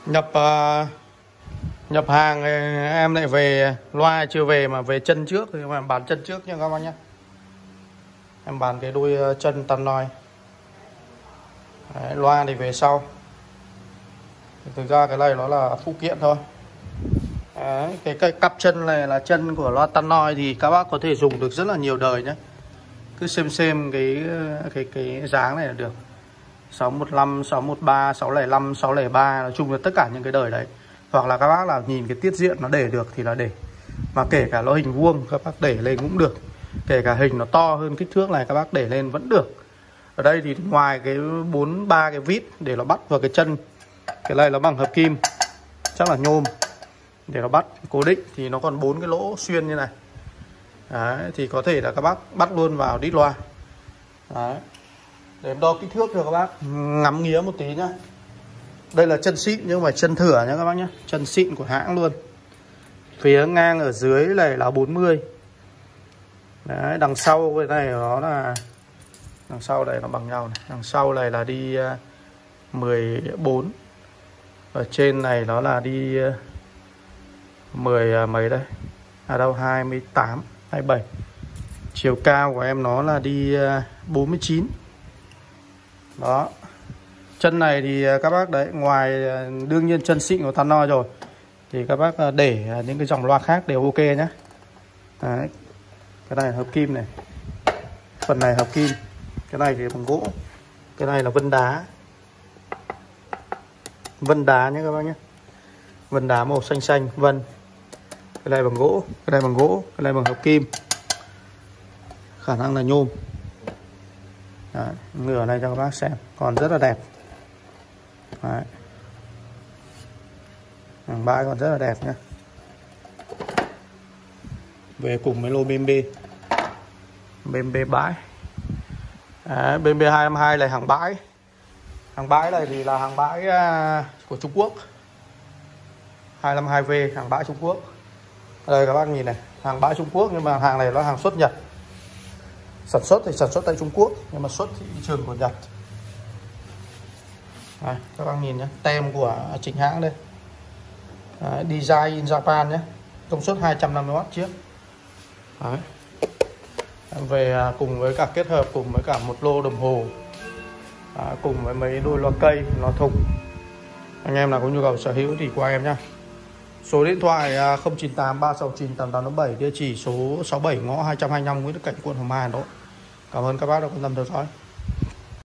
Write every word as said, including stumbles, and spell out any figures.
nhập uh, nhập hàng em lại về loa chưa về mà về chân trước thì em bán chân trước nha các bác nhé. Em bán cái đuôi chân Tannoy. Đấy, loa thì về sau. Thực ra cái này nó là phụ kiện thôi. Đấy, cái, cái cặp chân này là chân của loa Tannoy thì các bác có thể dùng được rất là nhiều đời nhé. Cứ xem xem cái cái cái dáng này là được. sáu một năm, sáu một ba, sáu không năm, sáu không ba, nói chung là tất cả những cái đời đấy. Hoặc là các bác là nhìn cái tiết diện nó để được thì là để. Mà kể cả nó hình vuông các bác để lên cũng được. Kể cả hình nó to hơn kích thước này các bác để lên vẫn được. Ở đây thì ngoài cái bốn ba cái vít để nó bắt vào cái chân, cái này nó bằng hợp kim, chắc là nhôm, để nó bắt cố định, thì nó còn bốn cái lỗ xuyên như này. Đấy, thì có thể là các bác bắt luôn vào đít loa. Đấy, để em đo kích thước cho các bác ngắm nghía một tí nhá. Đây là chân xịn nhưng mà chân thửa nhá các bác nhá, chân xịn của hãng luôn. Phía ngang ở dưới này là bốn mươi. Đấy, đằng sau cái này nó là đằng sau này nó bằng nhau này. Đằng sau này là đi mười bốn. Ở trên này nó là đi mười mấy đây. À đâu hai mươi tám, hai mươi bảy. Chiều cao của em nó là đi bốn mươi chín. Đó. Chân này thì các bác đấy, ngoài đương nhiên chân xịn của Tannoy rồi thì các bác để những cái dòng loa khác đều ok nhé. Đấy. Cái này là hợp kim này. Phần này hợp kim. Cái này thì bằng gỗ. Cái này là vân đá. Vân đá nhé các bác nhé. Vân đá màu xanh xanh vân. Cái này bằng gỗ, cái này bằng gỗ, cái này bằng hợp kim. Khả năng là nhôm. Đấy, ngửa này cho các bác xem, còn rất là đẹp. Đấy. Hàng bãi còn rất là đẹp nhé. Về cùng với lô bê em bê. bê em bê bãi. Đấy, bê em bê hai hai là hàng bãi. Hàng bãi này thì là hàng bãi của Trung Quốc. hai năm hai V hàng bãi Trung Quốc. Đây các bác nhìn này, hàng bãi Trung Quốc nhưng mà hàng này nó hàng xuất Nhật. Sản xuất thì sản xuất tại Trung Quốc nhưng mà xuất thị trường của Nhật. Đây, các bác nhìn nhé, tem của chính hãng đây. Đấy, Design in Japan nhé. Công suất hai trăm năm mươi oát chiếc. Đấy. Về cùng với cả kết hợp cùng với cả một lô đồng hồ. Đấy, cùng với mấy đôi loa cây, loa thùng. Anh em nào có nhu cầu sở hữu thì qua em nhé. Số điện thoại không chín tám ba sáu chín tám tám tám bảy, địa chỉ số sáu bảy ngõ hai trăm hai mươi lăm Nguyễn Đức Cảnh, quận Hồng Mai, Hà Nội. Cảm ơn các bác đã quan tâm theo dõi.